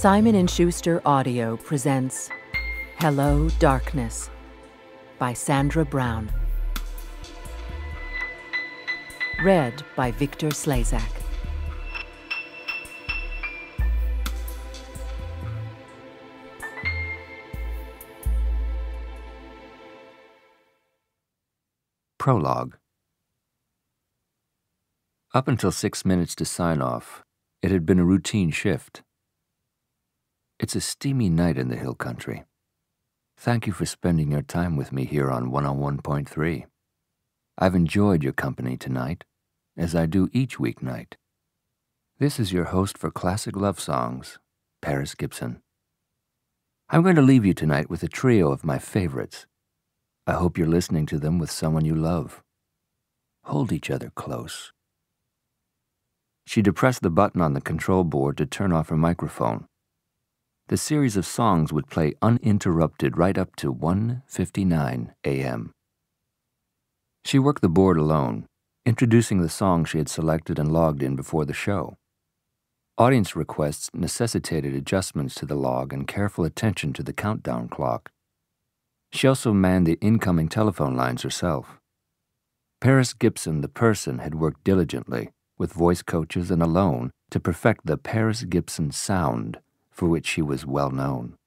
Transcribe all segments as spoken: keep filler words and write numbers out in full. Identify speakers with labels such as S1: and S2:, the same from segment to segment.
S1: Simon and Schuster Audio presents Hello, Darkness by Sandra Brown. Read by Victor Slezak.
S2: Prologue. Up until six minutes to sign off, it had been a routine shift. It's a steamy night in the hill country. Thank you for spending your time with me here on one oh one point three. I've enjoyed your company tonight, as I do each weeknight. This is your host for Classic Love Songs, Paris Gibson. I'm going to leave you tonight with a trio of my favorites. I hope you're listening to them with someone you love. Hold each other close. She depressed the button on the control board to turn off her microphone. The series of songs would play uninterrupted right up to one fifty-nine a m She worked the board alone, introducing the songs she had selected and logged in before the show. Audience requests necessitated adjustments to the log and careful attention to the countdown clock. She also manned the incoming telephone lines herself. Paris Gibson, the person, had worked diligently, with voice coaches and alone, to perfect the Paris Gibson sound, for which she was well known.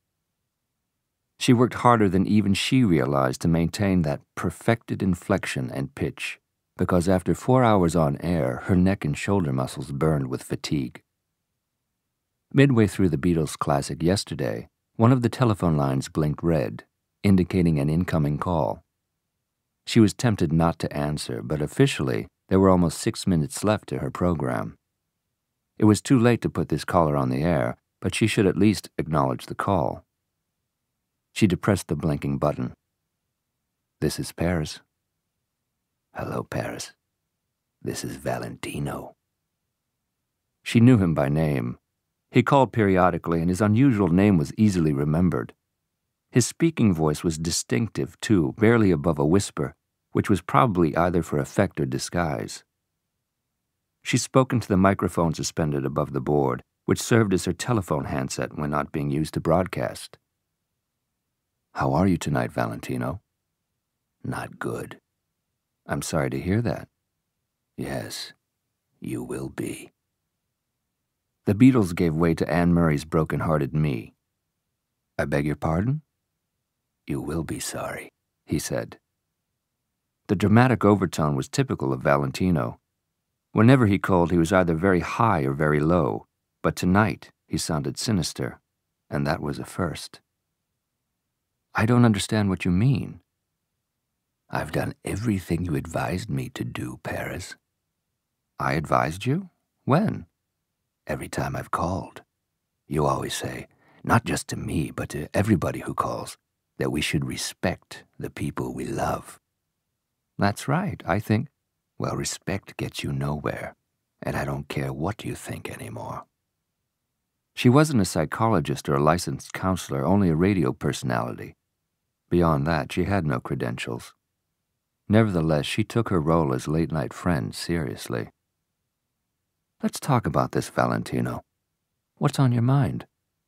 S2: She worked harder than even she realized to maintain that perfected inflection and pitch, because after four hours on air, her neck and shoulder muscles burned with fatigue. Midway through the Beatles' classic Yesterday, one of the telephone lines blinked red, indicating an incoming call. She was tempted not to answer, but officially, there were almost six minutes left to her program. It was too late to put this caller on the air, but she should at least acknowledge the call. She depressed the blinking button. This is Paris. Hello, Paris. This is Valentino. She knew him by name. He called periodically, and his unusual name was easily remembered. His speaking voice was distinctive, too, barely above a whisper, which was probably either for effect or disguise. She spoke into the microphone suspended above the board, which served as her telephone handset when not being used to broadcast. How are you tonight, Valentino? Not good. I'm sorry to hear that. Yes, you will be. The Beatles gave way to Anne Murray's Broken-Hearted Me. I beg your pardon? You will be sorry, he said. The dramatic overtone was typical of Valentino. Whenever he called, he was either very high or very low, but tonight he sounded sinister, and that was a first. I don't understand what you mean. I've done everything you advised me to do, Paris. I advised you? When? Every time I've called. You always say, not just to me, but to everybody who calls, that we should respect the people we love. That's right, I think. Well, respect gets you nowhere, and I don't care what you think anymore. She wasn't a psychologist or a licensed counselor, only a radio personality. Beyond that, she had no credentials. Nevertheless, she took her role as late-night friend seriously. Let's talk about this, Valentino. What's on your mind?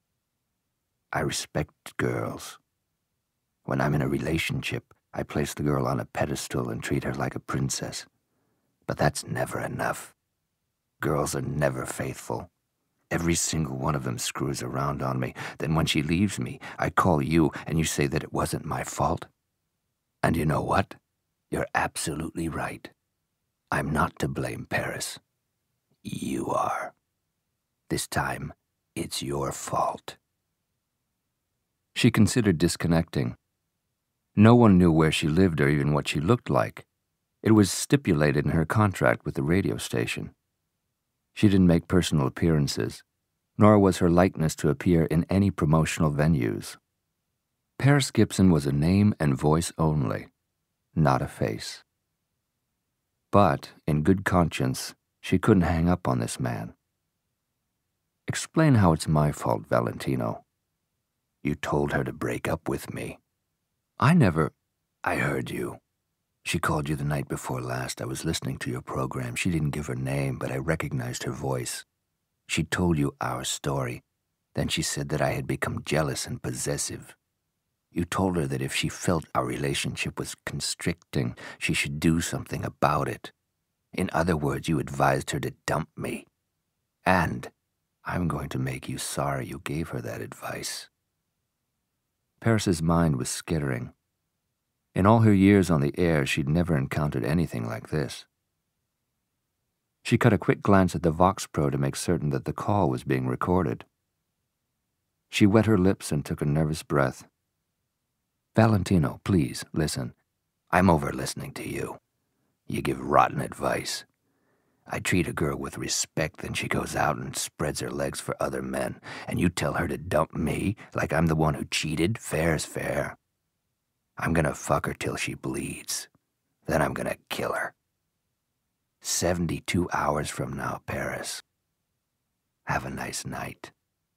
S2: I respect girls. When I'm in a relationship, I place the girl on a pedestal and treat her like a princess. But that's never enough. Girls are never faithful. Every single one of them screws around on me. Then when she leaves me, I call you and you say that it wasn't my fault. And you know what? You're absolutely right. I'm not to blame, Paris. You are. This time, it's your fault. She considered disconnecting. No one knew where she lived or even what she looked like. It was stipulated in her contract with the radio station. She didn't make personal appearances, nor was her likeness to appear in any promotional venues. Paris Gibson was a name and voice only, not a face. But, in good conscience, she couldn't hang up on this man. Explain how it's my fault, Valentino. You told her to break up with me. I never... I heard you. She called you the night before last. I was listening to your program. She didn't give her name, but I recognized her voice. She told you our story. Then she said that I had become jealous and possessive. You told her that if she felt our relationship was constricting, she should do something about it. In other words, you advised her to dump me. And I'm going to make you sorry you gave her that advice." Paris's mind was skittering. In all her years on the air, she'd never encountered anything like this. She cut a quick glance at the Vox Pro to make certain that the call was being recorded. She wet her lips and took a nervous breath. "Valentino, please, listen. I'm over listening to you. You give rotten advice. I treat a girl with respect, then she goes out and spreads her legs for other men, and you tell her to dump me like I'm the one who cheated? Fair's fair. I'm gonna fuck her till she bleeds. Then I'm gonna kill her. Seventy-two hours from now, Paris. Have a nice night."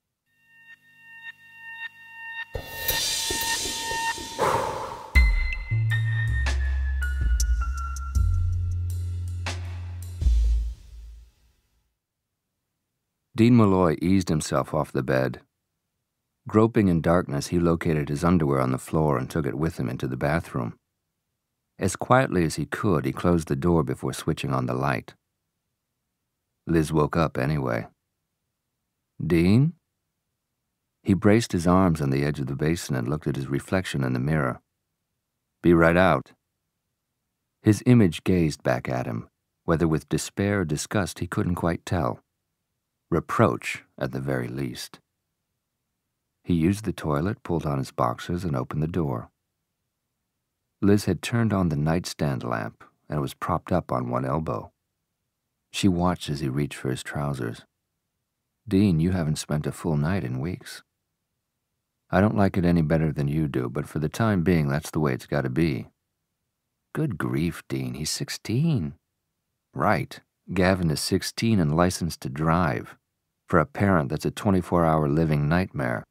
S2: Dean Malloy eased himself off the bed. Groping in darkness, he located his underwear on the floor and took it with him into the bathroom. As quietly as he could, he closed the door before switching on the light. Liz woke up anyway. "Dean?" He braced his arms on the edge of the basin and looked at his reflection in the mirror. "Be right out." His image gazed back at him, whether with despair or disgust he couldn't quite tell. Reproach, at the very least. He used the toilet, pulled on his boxers, and opened the door. Liz had turned on the nightstand lamp and was propped up on one elbow. She watched as he reached for his trousers. "Dean, you haven't spent a full night in weeks." "I don't like it any better than you do, but for the time being, that's the way it's got to be." "Good grief, Dean, he's sixteen." "Right. Gavin is sixteen and licensed to drive. For a parent, that's a twenty-four hour living nightmare."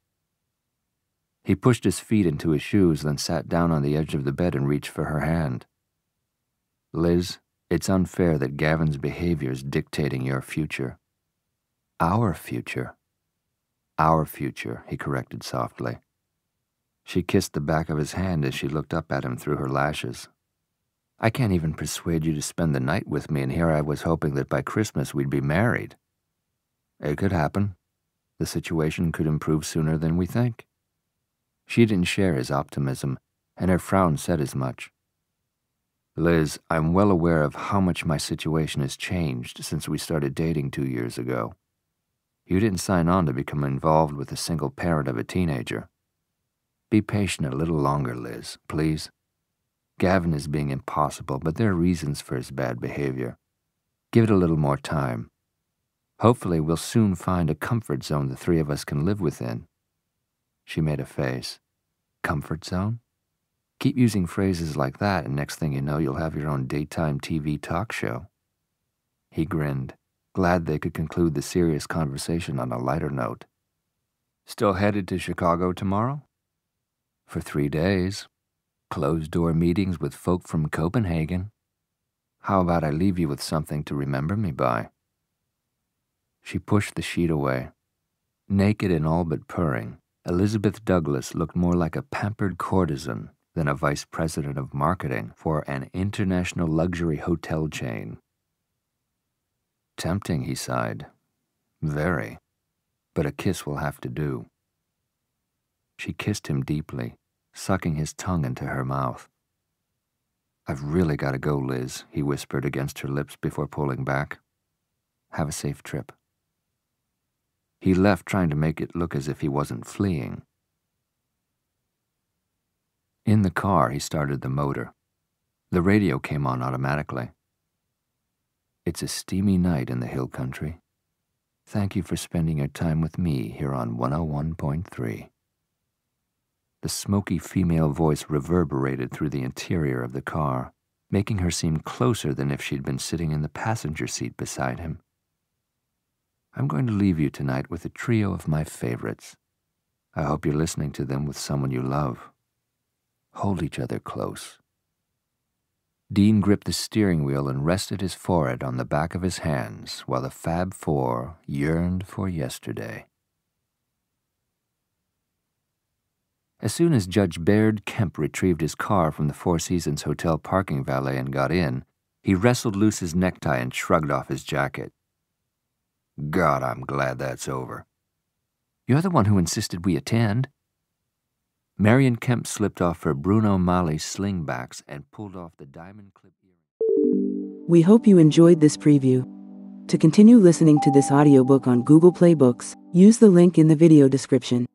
S2: He pushed his feet into his shoes, then sat down on the edge of the bed and reached for her hand. "Liz, it's unfair that Gavin's behavior is dictating your future." "Our future." "Our future," he corrected softly. She kissed the back of his hand as she looked up at him through her lashes. "I can't even persuade you to spend the night with me, and here I was hoping that by Christmas we'd be married." "It could happen. The situation could improve sooner than we think." She didn't share his optimism, and her frown said as much. "Liz, I'm well aware of how much my situation has changed since we started dating two years ago. You didn't sign on to become involved with a single parent of a teenager. Be patient a little longer, Liz, please. Gavin is being impossible, but there are reasons for his bad behavior. Give it a little more time. Hopefully we'll soon find a comfort zone the three of us can live within." She made a face. "Comfort zone? Keep using phrases like that, and next thing you know, you'll have your own daytime T V talk show." He grinned, glad they could conclude the serious conversation on a lighter note. "Still headed to Chicago tomorrow?" "For three days. Closed-door meetings with folk from Copenhagen. How about I leave you with something to remember me by?" She pushed the sheet away. Naked and all but purring, Elizabeth Douglas looked more like a pampered courtesan than a vice president of marketing for an international luxury hotel chain. "Tempting," he sighed. "Very. But a kiss will have to do." She kissed him deeply, sucking his tongue into her mouth. "I've really got to go, Liz," he whispered against her lips before pulling back. "Have a safe trip." He left, trying to make it look as if he wasn't fleeing. In the car, he started the motor. The radio came on automatically. "It's a steamy night in the hill country. Thank you for spending your time with me here on one oh one point three. The smoky female voice reverberated through the interior of the car, making her seem closer than if she'd been sitting in the passenger seat beside him. "I'm going to leave you tonight with a trio of my favorites. I hope you're listening to them with someone you love. Hold each other close." Dean gripped the steering wheel and rested his forehead on the back of his hands while the Fab Four yearned for yesterday. As soon as Judge Baird Kemp retrieved his car from the Four Seasons Hotel parking valet and got in, he wrestled loose his necktie and shrugged off his jacket. God, I'm glad that's over. You're the one who insisted we attend. Marion Kemp slipped off her Bruno Mali slingbacks and pulled off the diamond clip earring.
S3: We hope you enjoyed this preview. To continue listening to this audiobook on Google Play Books, use the link in the video description.